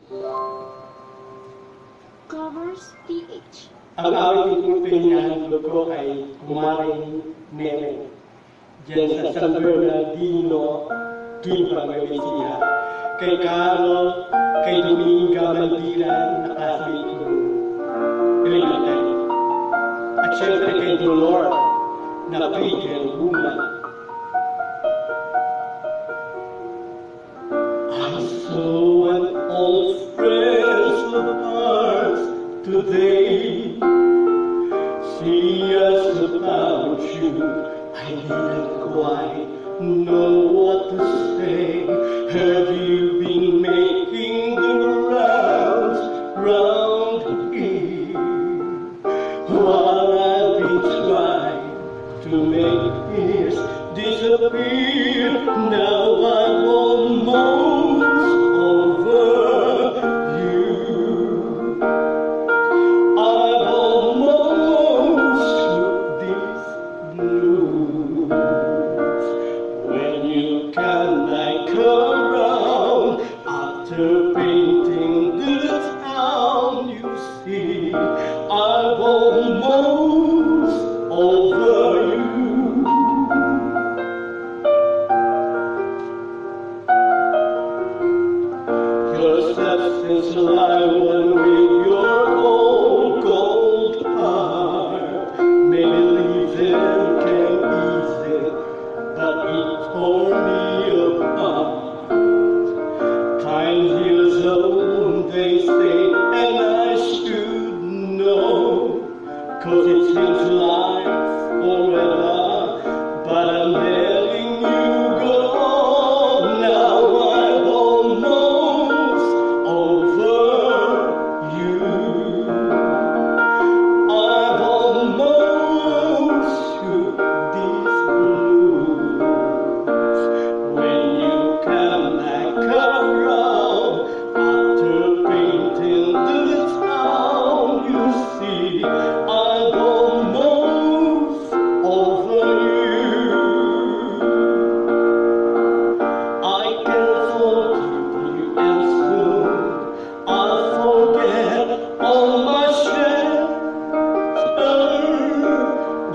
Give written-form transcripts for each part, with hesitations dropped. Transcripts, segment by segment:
Covers PH. Ang awit ng pinahandog ko ay Kumaring Neme. Diyan sa San Bernardino, Ginpang Galicia. Kay Carol, kay Dominga Maldiran, nakasabit ko. Rinatay. At syempre kay Dolor, na Pigel Woman. I saw an old friend of ours today. She asked about you. I didn't quite know what to say. Have you been making the rounds round here? While I've been trying to make this disappear, now I'm almost over you. I've almost shook these blues. When you come back around after painting the town, you see I've almost over you. Your substance lie one with your cold, cold heart. Maybe leaving can ease it, but it tore me apart. Time heals old, they say, and I should know, 'cause it seems like forever, but I'm letting you go. Now I'm almost over you. I've almost shook these blues. When you come back around after painting the town, you see I've almost over you. I can forgive you, and soon I'll forget all my shattered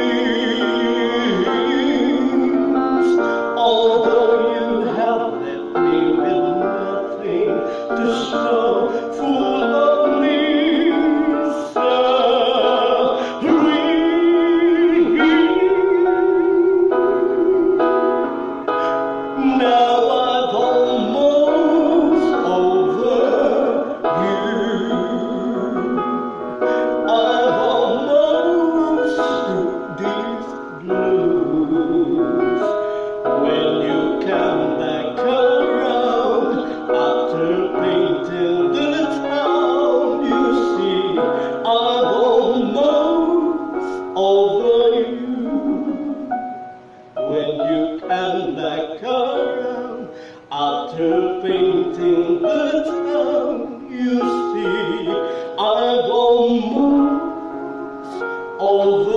dreams. Although you have left me with nothing to show, full of misery. Now I've almost over you. I've almost shook these blues. When you come back around after painting the town, you see I've almost over you. When you come back around after painting the town, you see I've almost over